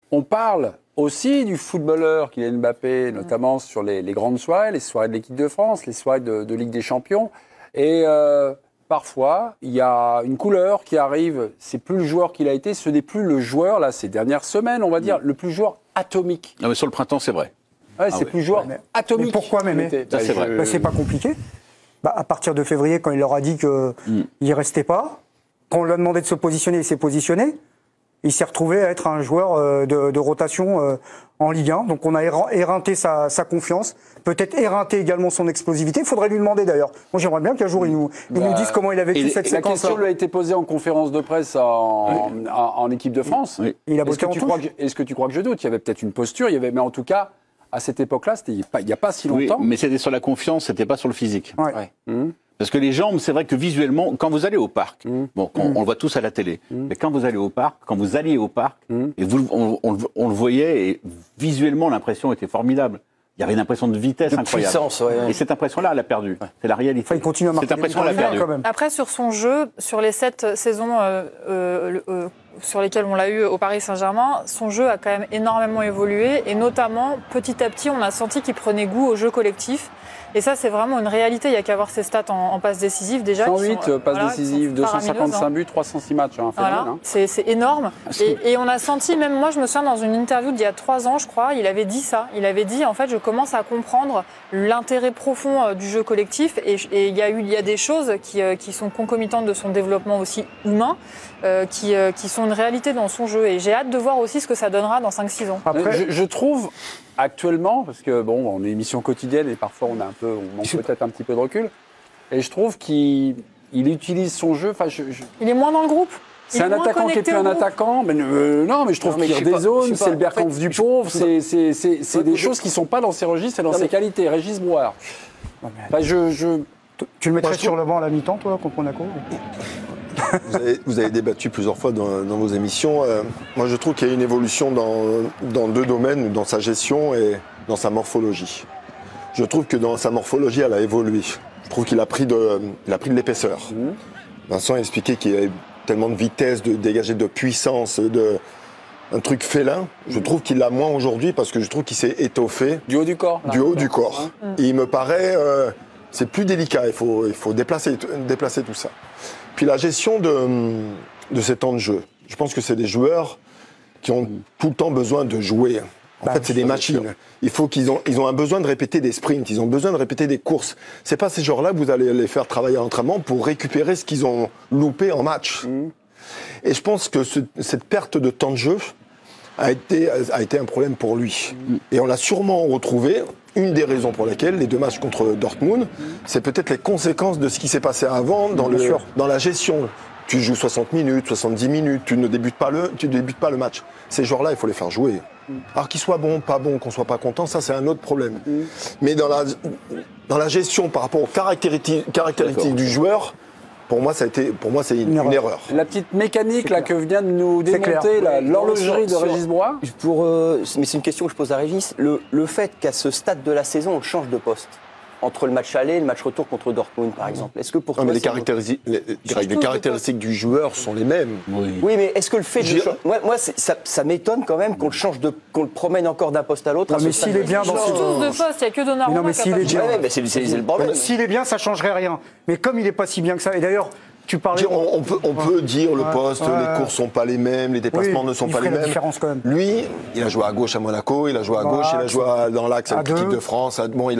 on parle aussi du footballeur Kylian Mbappé, notamment sur les grandes soirées, les soirées de l'équipe de France, les soirées de Ligue des Champions. Et parfois, il y a une couleur qui arrive. C'est plus le joueur qu'il a été, ce n'est plus le joueur, là, ces dernières semaines, on va dire, le plus joueur atomique. Non, mais sur le printemps, c'est vrai. Ouais, c'est plus joueur atomique. Mais pourquoi même c'est vrai. C'est pas compliqué. À partir de février, quand il leur a dit qu'il ne restait pas, quand on lui a demandé de se positionner, il s'est positionné. Il s'est retrouvé à être un joueur de rotation en Ligue 1. Donc on a éreinté sa confiance, peut-être éreinté également son explosivité. Il faudrait lui demander d'ailleurs. Moi j'aimerais bien qu'un jour il nous dise comment il a vécu cette séquence. La question lui a été posée en conférence de presse en équipe de France. Oui. Il a botté en touche. Est-ce que tu crois que je doute? Il y avait peut-être une posture, mais en tout cas, à cette époque-là, c'était il n'y a pas si longtemps. Oui, mais c'était sur la confiance, c'était pas sur le physique. Ouais. Parce que les jambes, c'est vrai que visuellement, quand vous allez au parc, on le voit tous à la télé, mais quand vous alliez au parc, et on le voyait, et visuellement, l'impression était formidable. Il y avait une impression de vitesse incroyable. Puissance, ouais. Et cette impression-là, elle l'a perdu. Ouais. C'est la réalité. Enfin, il continue à marquer. Cette impression, elle l'a perdu. Quand même. Après, sur son jeu, sur les 7 saisons sur lesquelles on l'a eu au Paris Saint-Germain, son jeu a quand même énormément évolué. Et notamment, petit à petit, on a senti qu'il prenait goût au jeu collectif. Et ça, c'est vraiment une réalité. Il n'y a qu'à voir ses stats en passes décisives déjà. 108 passes décisives, 255 buts, 306 matchs. Voilà, c'est énorme. Et on a senti, même moi, je me souviens dans une interview d'il y a 3 ans, je crois, il avait dit ça. Il avait dit, en fait, je commence à comprendre l'intérêt profond du jeu collectif. Et il y a des choses qui sont concomitantes de son développement aussi humain, qui sont une réalité dans son jeu. Et j'ai hâte de voir aussi ce que ça donnera dans 5-6 ans. Après, je trouve actuellement, parce que bon, on est une émission quotidienne et parfois on manque peut-être un petit peu de recul, et je trouve qu'il utilise son jeu. Il est moins dans le groupe. C'est un attaquant qui est plus un attaquant. Mais non, mais je trouve qu'il tire des zones, c'est le Bergkamp du pauvre, c'est des choses qui ne sont pas dans ses registres et dans ses qualités. Régis Brouard. Tu le mettrais sur le banc à la mi-temps, toi, contre Monaco? Vous avez débattu plusieurs fois dans vos émissions. Moi, je trouve qu'il y a une évolution dans 2 domaines, dans sa gestion et dans sa morphologie. Je trouve que dans sa morphologie, elle a évolué. Je trouve qu'il a pris de l'épaisseur. Vincent a expliqué qu'il y avait tellement de vitesse, de dégager de puissance, un truc félin. Je trouve qu'il l'a moins aujourd'hui parce que je trouve qu'il s'est étoffé. Du haut du corps. Du haut du corps. Et il me paraît, c'est plus délicat. Il faut déplacer tout ça. Puis la gestion de ces temps de jeu. Je pense que c'est des joueurs qui ont tout le temps besoin de jouer. En fait, c'est des machines. Il faut qu'ils ont un besoin de répéter des sprints, ils ont besoin de répéter des courses. C'est pas ces joueurs-là que vous allez les faire travailler à l'entraînement pour récupérer ce qu'ils ont loupé en match. Et je pense que cette perte de temps de jeu a été un problème pour lui. Et on l'a sûrement retrouvé. Une des raisons pour lesquelles les 2 matchs contre Dortmund, c'est peut-être les conséquences de ce qui s'est passé avant dans la gestion. Tu joues 60 minutes, 70 minutes, tu ne débutes pas le match. Ces joueurs-là, il faut les faire jouer. Alors qu'ils soient bons, pas bons, qu'on soit pas content, ça c'est un autre problème. Mais dans la gestion par rapport aux caractéristiques du joueur, pour moi, c'est une erreur. La petite mécanique là, que vient de nous démonter l'horlogerie de Régis Brouard. Mais c'est une question que je pose à Régis. Le fait qu'à ce stade de la saison, on change de poste entre le match aller et le match retour contre Dortmund, par exemple. Est-ce que pour toi, mais les caractéristiques du joueur sont les mêmes. Oui, mais est-ce que le fait de moi, ça m'étonne quand même qu'on le promène encore d'un poste à l'autre. Mais s'il est bien dans ce tous de poste, il n'y a que Donnarumma. Non, mais s'il est bien, c'est le problème. S'il est bien, ça changerait rien. Mais comme il n'est pas si bien que ça, et d'ailleurs. On peut dire le poste, les courses sont pas les mêmes, les déplacements ne sont pas les mêmes. Quand même. Lui, il a joué à gauche à Monaco, il a joué à gauche, il a joué dans l'axe avec l'équipe de France. Bon,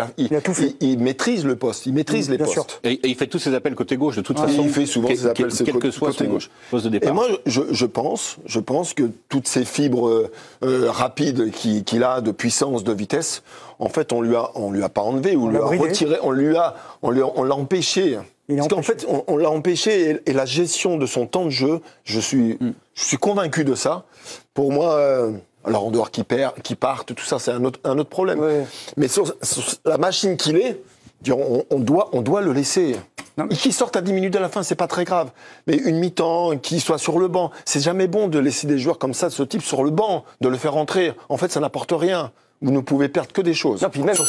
il maîtrise le poste, il maîtrise les postes. Et il fait tous ses appels côté gauche de toute façon. Il fait souvent ses appels quel que soit côté gauche. Poste de départ. Et moi, je pense que toutes ces fibres rapides qu'il a de puissance, de vitesse, en fait, on lui a pas enlevé, on lui a retiré, on l'a empêché. Parce qu'en fait, on l'a empêché et la gestion de son temps de jeu, je suis convaincu de ça. Pour moi, alors en dehors qu'il parte, tout ça, c'est un autre problème. Ouais. Mais sur la machine qu'il est, on doit le laisser. Qu'il sorte à 10 minutes de la fin, c'est pas très grave. Mais une mi-temps, qu'il soit sur le banc, c'est jamais bon de laisser des joueurs comme ça, de ce type, sur le banc, de le faire rentrer. En fait, ça n'apporte rien. Vous ne pouvez perdre que des choses. Non, puis même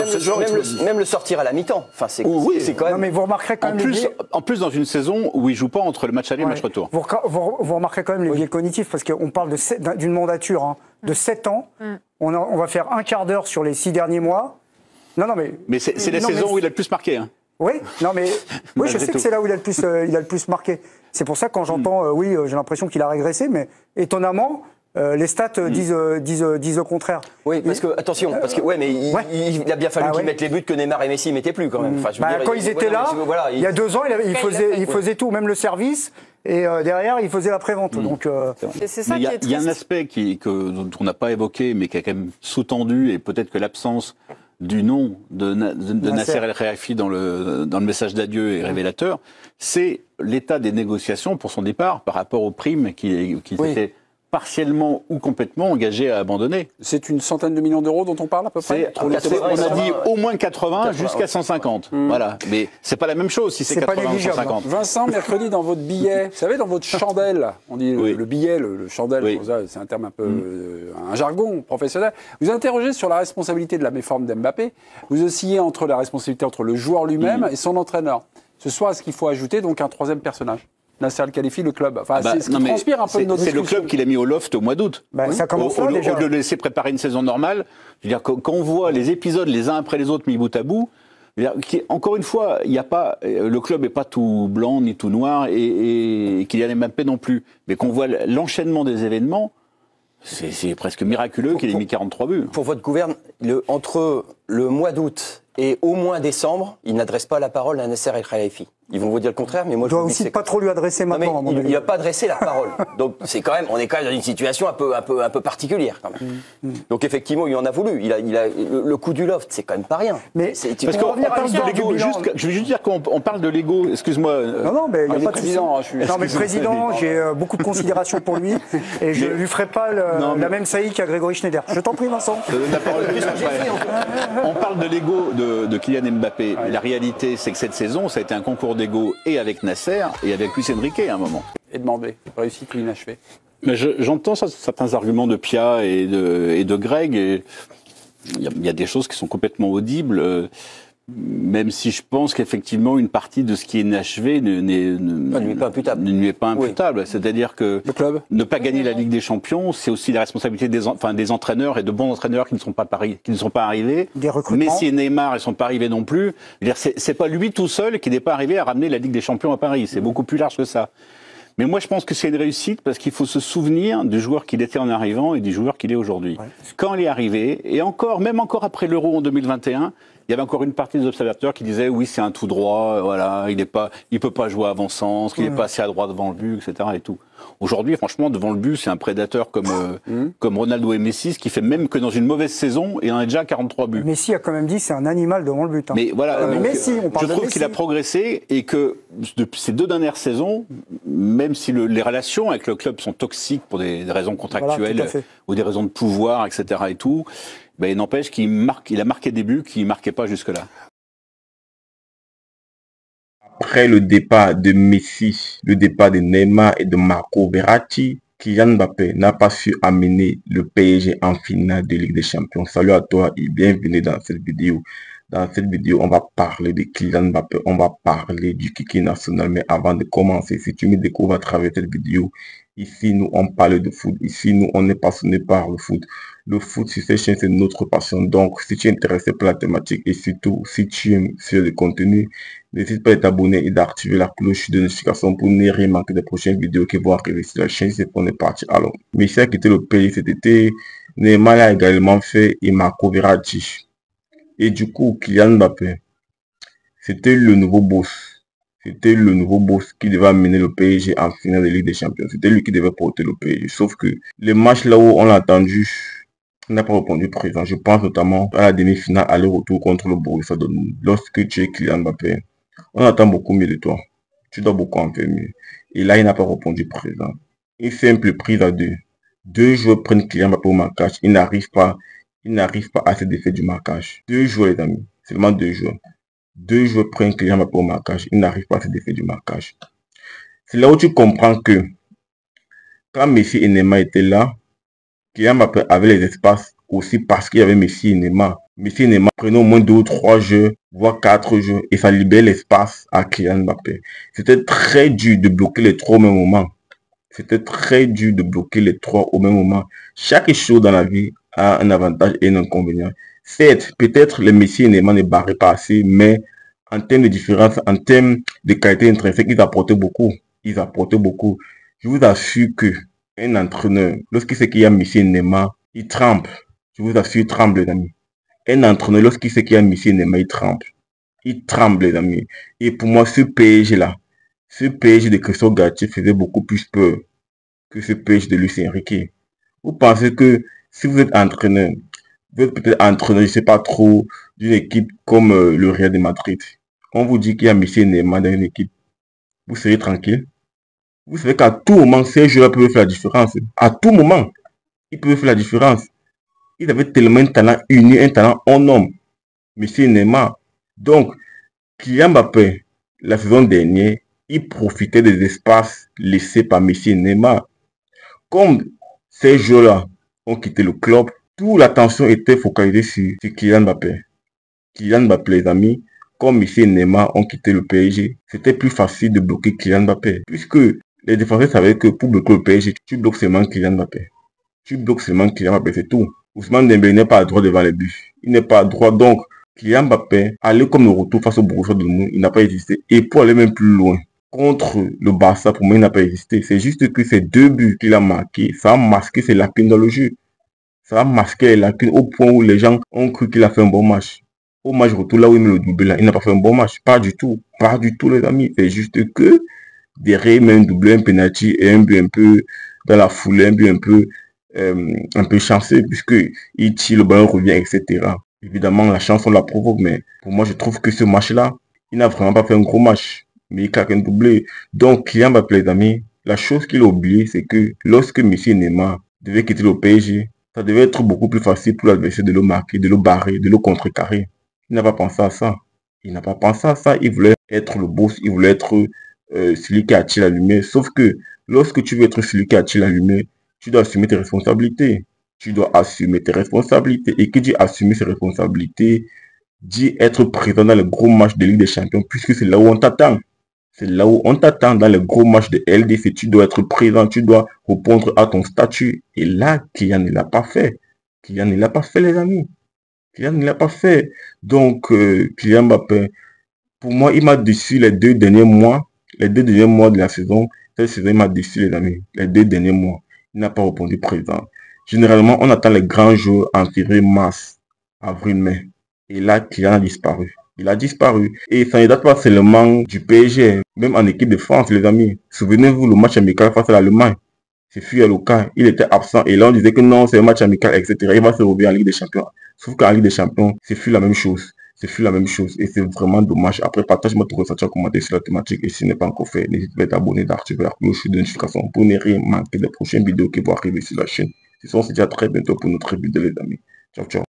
le sortir à la mi-temps. Enfin, c'est quand même. Non, mais vous remarquerez quand même. En plus, dans une saison où il joue pas entre le match aller et le match retour. Vous remarquerez quand même les biais cognitifs, parce qu'on parle d'une mandature de 7 ans. On va faire un quart d'heure sur les 6 derniers mois. Non, mais... Mais c'est la saison où il a le plus marqué. Hein. Oui, non mais oui, je sais que c'est là où il a le plus marqué. C'est pour ça que quand j'entends, j'ai l'impression qu'il a régressé, mais étonnamment, les stats disent le contraire. Oui, parce que attention, mais il a bien fallu qu'ils mettent les buts que Neymar et Messi mettaient plus quand même. Enfin, quand ils étaient là, il y a 2 ans, il faisait tout, même le service. Et derrière, il faisait la prévente. Donc, c'est ça qui est triste. Il y a un aspect dont on n'a pas évoqué, mais qui est quand même sous-tendu, et peut-être que l'absence du nom de Nasser El Khelaifi dans le message d'adieu est révélateur, c'est l'état des négociations pour son départ par rapport aux primes qui étaient partiellement ou complètement engagé à abandonner. C'est une centaine de millions d'euros dont on parle à peu près. On a dit au moins 80 jusqu'à 150. Voilà, mais c'est pas la même chose si c'est 80 ou 150. Vincent, mercredi dans votre billet, vous savez, dans votre chandelle, on dit le billet, le chandelle, c'est un terme un peu un jargon professionnel. Vous interrogez sur la responsabilité de la méforme d'Mbappé. Vous oscillez entre la responsabilité entre le joueur lui-même et son entraîneur. Ce soir, est-ce qu'il faut ajouter donc un troisième personnage? Nasser El Khelaifi, le club. Enfin, c'est ce qui transpire un peu de notre discussion. C'est le club qui l'a mis au loft au mois d'août. Ça commence là, déjà. Au lieu de le laisser préparer une saison normale, je veux dire, quand on voit les épisodes les uns après les autres mis bout à bout, encore une fois, le club n'est pas tout blanc ni tout noir et Kylian Mbappé non plus. Mais qu'on voit l'enchaînement des événements, c'est presque miraculeux qu'il ait mis 43 buts. Pour votre gouverne, entre le mois d'août et au moins décembre, il n'adresse pas la parole à Nasser El Khelaifi. Ils vont vous dire le contraire, mais moi je dois aussi pas trop lui adresser maintenant. Il n'a pas adressé la parole. Donc on est quand même dans une situation un peu particulière quand même. Donc effectivement, il en a voulu. Le coup du loft, c'est quand même pas rien. Mais parce qu'on parle de l'ego. Je veux juste dire qu'on parle de l'ego. Excuse-moi. Non, mais il n'y a pas de président. Non, mais le président, j'ai beaucoup de considération pour lui et je lui ferai pas la même saillie qu'à Grégory Schneider. Je t'en prie, Vincent. On parle de l'ego de Kylian Mbappé. La réalité, c'est que cette saison, ça a été un concours d'ego et avec Nasser et avec Luis Enrique à un moment. Et demandé, réussite ou inachevée. Mais j'entends certains arguments de Pia et de Greg. Il y a des choses qui sont complètement audibles, même si je pense qu'effectivement une partie de ce qui est inachevé ne lui est pas imputable. C'est-à-dire que ne pas gagner la Ligue des Champions, c'est aussi la responsabilité des entraîneurs et de bons entraîneurs qui ne sont pas arrivés. Messi et Neymar, ils sont pas arrivés non plus. C'est pas lui tout seul qui n'est pas arrivé à ramener la Ligue des Champions à Paris. C'est beaucoup plus large que ça. Mais moi, je pense que c'est une réussite parce qu'il faut se souvenir du joueur qu'il était en arrivant et du joueur qu'il est aujourd'hui. Ouais. Quand il est arrivé, et même encore après l'Euro en 2021, il y avait encore une partie des observateurs qui disaient oui, c'est un tout droit, voilà, il peut pas jouer avant-sens, qu'il est pas assez à droite devant le but, etc. et tout. Aujourd'hui, franchement, devant le but, c'est un prédateur comme Ronaldo et Messi, ce qui fait même que dans une mauvaise saison, il en a déjà 43 buts. Messi a quand même dit c'est un animal devant le but. Hein. Mais voilà, donc, Messi, je trouve qu'il a progressé et que depuis ces 2 dernières saisons, même si les relations avec le club sont toxiques pour des raisons contractuelles ou des raisons de pouvoir, etc. et tout, il n'empêche qu'il a marqué des buts qu'il ne marquait pas jusque-là. Après le départ de Messi, le départ de Neymar et de Marco Verratti, Kylian Mbappé n'a pas su amener le PSG en finale de Ligue des Champions. Salut à toi et bienvenue dans cette vidéo. Dans cette vidéo, on va parler de Kylian Mbappé, on va parler du kiki national. Mais avant de commencer, si tu me découvres à travers cette vidéo, ici nous on parle de foot, ici nous on est passionné par le foot. Le foot sur cette chaîne c'est notre passion. Donc si tu es intéressé par la thématique et surtout si tu aimes sur le contenu, n'hésite pas à t'abonner et d'activer la cloche de notification pour ne rien manquer des prochaines vidéos qui vont arriver sur la chaîne. C'est qu'on est parti. Alors, Messi a quitté le pays cet été, Neymar l'a également fait et Marco Verratti. Et du coup, Kylian Mbappé, c'était le nouveau boss. C'était le nouveau boss qui devait amener le PSG en finale de Ligue des Champions. C'était lui qui devait porter le PSG. Sauf que les matchs là où on l'a attendu, il n'a pas répondu présent. Je pense notamment à la demi-finale aller-retour contre le Borussia Dortmund. Lorsque tu es Kylian Mbappé, on attend beaucoup mieux de toi. Tu dois beaucoup en faire mieux. Et là, il n'a pas répondu présent. Une simple prise à 2. 2 joueurs prennent Kylian Mbappé au marquage. Il n'arrive pas à se défaire du marquage. 2 joueurs, les amis. Seulement 2 joueurs. 2 joueurs prennent Kylian Mbappé au marquage. Il n'arrive pas à se défaire du marquage. C'est là où tu comprends que quand Messi et Neymar étaient là, Kylian Mbappé avait les espaces aussi parce qu'il y avait Messi et Neymar. Messi et Neymar prenaient au moins 2 ou 3 jeux, voire 4 jeux, et ça libère l'espace à Kylian Mbappé. C'était très dur de bloquer les 3 au même moment. C'était très dur de bloquer les trois au même moment. Chaque chose dans la vie a un avantage et un inconvénient. Certes, peut-être les Messi et Neymar ne barraient pas assez, mais en termes de différence, en termes de qualité intrinsèque, ils apportaient beaucoup. Ils apportaient beaucoup. Je vous assure que un entraîneur, lorsqu'il sait qu'il y a Messi et Neymar, il tremble. Je vous assure, il tremble, les amis. Un entraîneur, lorsqu'il sait qu'il y a Messi et Neymar, il tremble. Il tremble, les amis. Et pour moi, ce PSG-là, ce PSG de Christophe Galtier faisait beaucoup plus peur que ce PSG de Luis Enrique. Vous pensez que si vous êtes entraîneur, vous êtes peut-être entraîneur, je ne sais pas trop, d'une équipe comme le Real de Madrid. On vous dit qu'il y a Messi et Neymar dans une équipe. Vous serez tranquille. Vous savez qu'à tout moment, ces joueurs peuvent faire la différence. À tout moment, ils peuvent faire la différence. Ils avaient tellement un talent uni, un talent en homme. Messi et Neymar. Donc, Kylian Mbappé, la saison dernière, il profitait des espaces laissés par Messi et Neymar. Comme ces joueurs-là ont quitté le club, toute l'attention était focalisée sur Kylian Mbappé. Kylian Mbappé, les amis, comme Messi et Neymar ont quitté le PSG, c'était plus facile de bloquer Kylian Mbappé. Puisque les défenseurs savaient que pour bloquer le PSG, tu bloques seulement Kylian Mbappé. Tu bloques seulement Kylian Mbappé, c'est tout. Ousmane Dembélé n'est pas à droit devant les buts. Il n'est pas à droit, donc Kylian Mbappé, aller comme le retour face au Borussia Dortmund, il n'a pas existé. Et pour aller même plus loin, contre le Barça, pour moi, il n'a pas existé. C'est juste que ces deux buts qu'il a marqués, ça a masqué ses lacunes dans le jeu. Ça a masqué les lacunes au point où les gens ont cru qu'il a fait un bon match. Au match retour, là où il met le doublé, là, il n'a pas fait un bon match. Pas du tout. Pas du tout, les amis. C'est juste que derrière, il met un doublé, un penalty et un but un peu dans la foulée, un but un peu chanceux, puisqu'il tire, le ballon revient, etc. Évidemment, la chance, on la provoque, mais pour moi, je trouve que ce match-là, il n'a vraiment pas fait un gros match. Mais il claque un doublé. Donc, Kylian Mbappé, les amis, la chose qu'il a oublié, c'est que lorsque Messi et Neymar devaient quitter le PSG, ça devait être beaucoup plus facile pour l'adversaire de le marquer, de le barrer, de le contrecarrer. Il n'a pas pensé à ça. Il n'a pas pensé à ça. Il voulait être le boss, il voulait être celui qui attire la lumière. Sauf que lorsque tu veux être celui qui attire la lumière, tu dois assumer tes responsabilités. Tu dois assumer tes responsabilités. Et qui dit assumer ses responsabilités, dit être présent dans les gros matchs de Ligue des Champions, puisque c'est là où on t'attend. C'est là où on t'attend dans les gros matchs de LDC. Tu dois être présent, tu dois répondre à ton statut. Et là, Kylian ne l'a pas fait. Kylian ne l'a pas fait, les amis. Kylian ne l'a pas fait. Donc, Kylian Mbappé, pour moi, il m'a déçu les 2 derniers mois. Les 2 derniers mois de la saison. Cette saison, il m'a déçu, les amis. Les 2 derniers mois. Il n'a pas répondu présent. Généralement, on attend les grands jours en février, mars, avril, mai. Et là, Kylian a disparu. Il a disparu. Et ça ne date pas seulement du PSG, même en équipe de France, les amis. Souvenez-vous, le match amical face à l'Allemagne. C'est fut le cas. Il était absent. Et là, on disait que non, c'est un match amical, etc. Il va se revenir en Ligue des Champions. Sauf qu'en Ligue des Champions, c'est fut la même chose. C'est fut la même chose. Et c'est vraiment dommage. Après, partage-moi ton ressenti en commentaire sur la thématique. Et si ce n'est pas encore fait, n'hésite pas à t'abonner, d'activer la cloche de notification pour ne rien manquer des prochaines vidéos qui vont arriver sur la chaîne. Ce sont déjà très bientôt pour notre vidéo, les amis. Ciao, ciao.